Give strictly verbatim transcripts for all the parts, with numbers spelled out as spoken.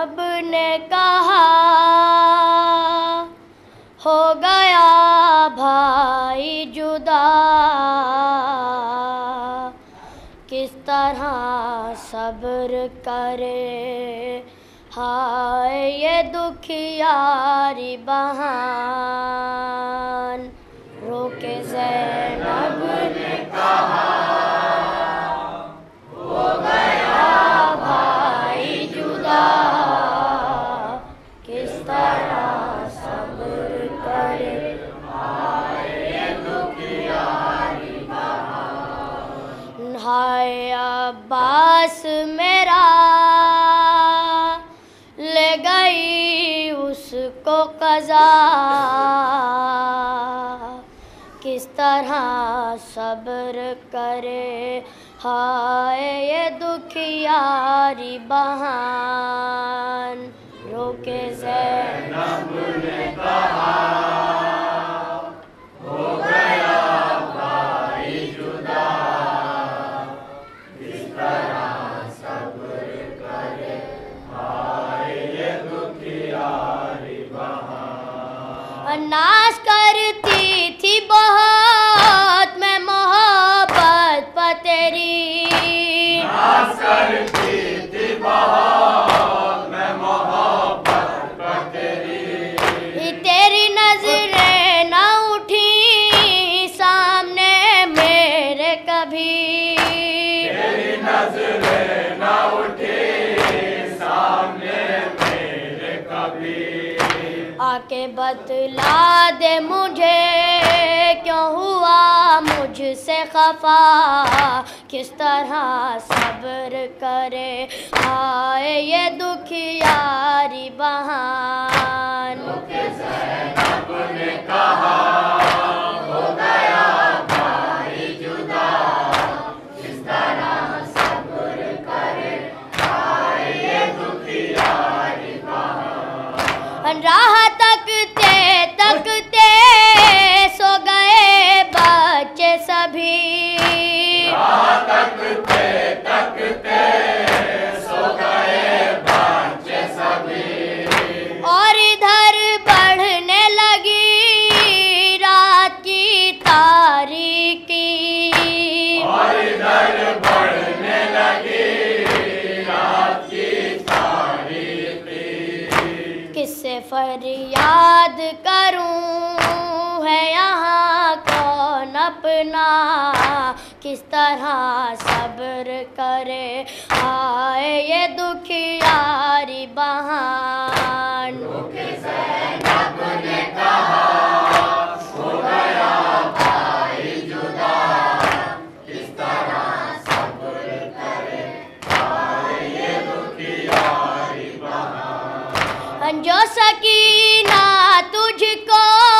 जैनब ने कहा हो गया भाई जुदा, किस तरह सब्र करे हाय ये दुखियारी बहान। रोके ज़ैनब ने कहा हो गया भाई जुदा, किस तरह सब्र करे हाय ये दुखियारी बहान। हाय अब्बास मेरा ले गई उसको क़ज़ा, किस तरह सब्र करे हाय ये दुखियारी बहान। रोके ज़ैनब ने कहा हो गया भाई जुदा, किस तरह सब्र करे हाय ये दुखियारी बहान। नाज़ करती थी बहुत मैं मोहब्बत पर तेरी, नाज़ करती थी बहुत मैं मोहब्बत पर तेरी, तेरी नजरें न उठी सामने मेरे कभी, तेरी नजरें न उठी सामने मेरे कभी। आके बतला दे मुझे क्यों हुआ मुझसे खफा, किस तरह सब्र करे हाय ये दुखियारी बहान। ज़ैनब ने कहा हो गया भाई जुदा, किस तरह सब्र करे हाय ये दुखियारी बहान। राह तकते तकते सो गए बच्चे सभी, राह तकते तकते सो गए बच्चे सभी, और इधर बढ़ने लगी रात की तारीकी, और इधर बढ़ने लगी रात की तारीकी। किससे फरियाद करूं है यहाँ कौन अपना, किस तरह सब्र करे हाय ये दुखियारी बहान। ज़ैनब ने कहा हो गया भाई जुदा, किस तरह सब्र करे हाय ये दुखियारी बहान। जो सकीना तुझको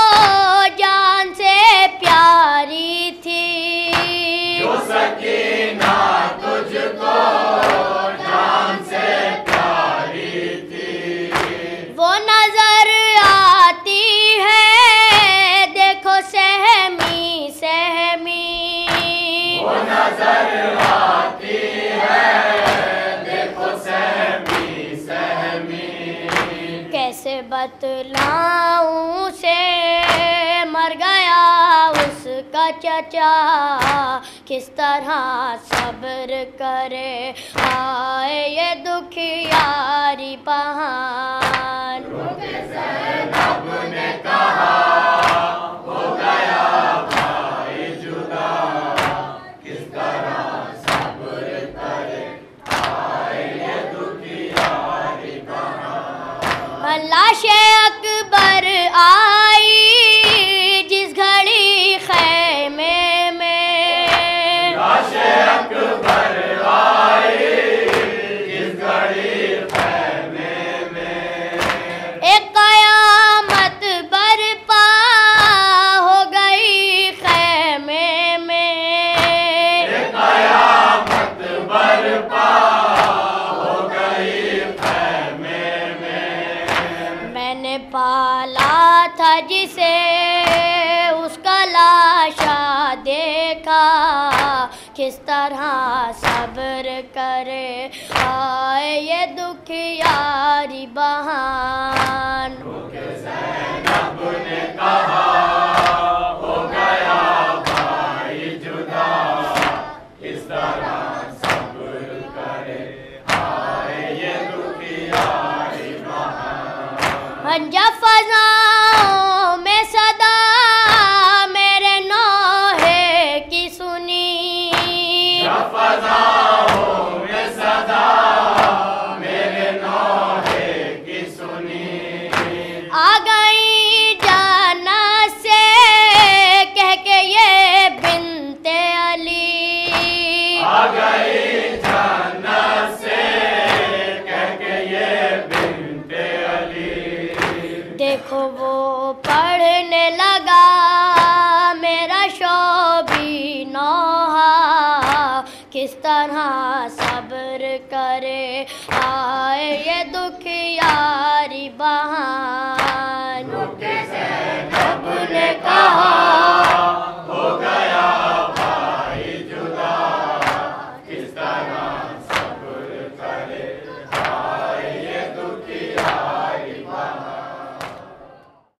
जान से प्यारी थी, जो सकीना तुझको जान से प्यारी थी, वो नजर आती है देखो सहमी सहमी, वो नजर आती है देखो सहमी सहमी। कैसे बतलाऊं से मर गया उसका चचा, किस तरह सब्र करे हाय ये दुखियारी बहान। ज़ैनब ने कहा हो गया भाई जुदा, किस तरह सब्र करे हाय ये दुखियारी बहान। लाशे अकबर आई जिस घड़ी खैमे में, लाशे अकबर आई जिस घड़ी खैमे में, एक कयामत बरपा हो गई खैमे में, एक कयामत बरपा हो गई खैमे में। मैंने पाला था जिसे उसका लाशा देखा, किस तरह सब्र करे हाय ये दुखियारी बहन। ज़ैनब ने कहा हो गया भाई जुदा, इस तरह सब्र करे आए ये दुखियारी बहन। जब फज़ाओं में सदा मेरे नौहे की सुनी, जब फज़ाओं में सदा मेरे नौहे की सुनी, आ गई जन्नत से कह के ये बिन्ते अली, आ गई जन्नत से कह के ये बिन्ते अली। देखो वो पढ़ने लगा मेरा शोभी नौहा, किस तरह सब्र करे आए ये दुखिया